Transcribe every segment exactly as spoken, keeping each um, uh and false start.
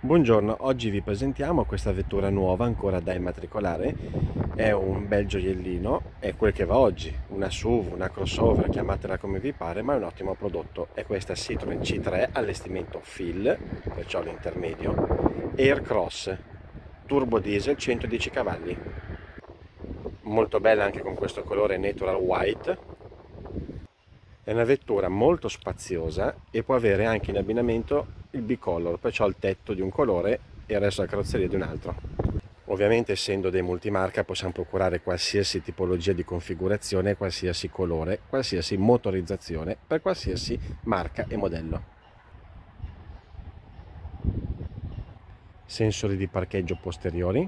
Buongiorno, oggi vi presentiamo questa vettura nuova ancora da immatricolare. È un bel gioiellino, è quel che va oggi, una S U V, una crossover, chiamatela come vi pare, ma è un ottimo prodotto. È questa Citroen C tre, allestimento Fill, perciò l'intermedio, Aircross, turbo diesel, centodieci cavalli. Molto bella anche con questo colore natural white. È una vettura molto spaziosa e può avere anche in abbinamento il bicolor, perciò il tetto di un colore e il resto della carrozzeria di un altro. Ovviamente, essendo dei multimarca, possiamo procurare qualsiasi tipologia di configurazione, qualsiasi colore, qualsiasi motorizzazione per qualsiasi marca e modello. Sensori di parcheggio posteriori.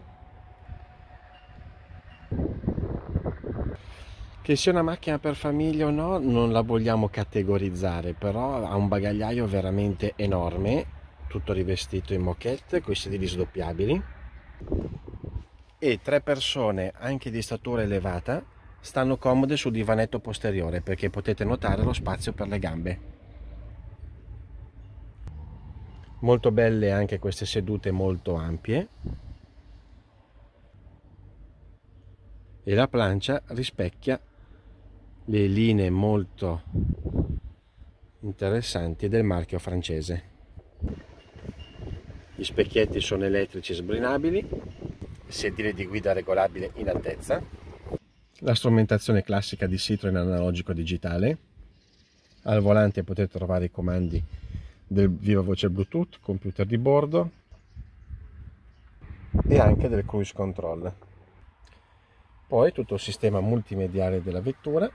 Che sia una macchina per famiglia o no, non la vogliamo categorizzare, però ha un bagagliaio veramente enorme, tutto rivestito in moquette, con i sedili sdoppiabili, e tre persone, anche di statura elevata, stanno comode sul divanetto posteriore, perché potete notare lo spazio per le gambe. Molto belle anche queste sedute molto ampie, e la plancia rispecchia le linee molto interessanti del marchio francese. Gli specchietti sono elettrici sbrinabili, sedile di guida regolabile in altezza, la strumentazione classica di Citroen analogico digitale. Al volante potete trovare i comandi del viva voce Bluetooth, computer di bordo e anche del cruise control. Poi tutto il sistema multimediale della vettura.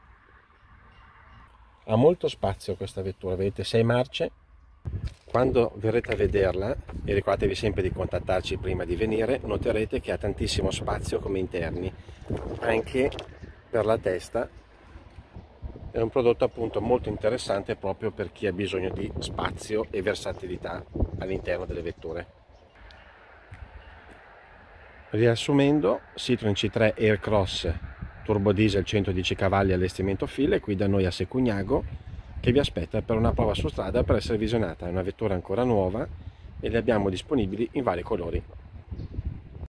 Ha molto spazio questa vettura, vedete sei marce. Quando verrete a vederla, e ricordatevi sempre di contattarci prima di venire, noterete che ha tantissimo spazio come interni, anche per la testa. È un prodotto appunto molto interessante proprio per chi ha bisogno di spazio e versatilità all'interno delle vetture. Riassumendo, Citroen C tre Aircross turbo diesel centodieci cavalli allestimento Fill è qui da noi a Secugnago, che vi aspetta per una prova su strada per essere visionata. È una vettura ancora nuova e le abbiamo disponibili in vari colori.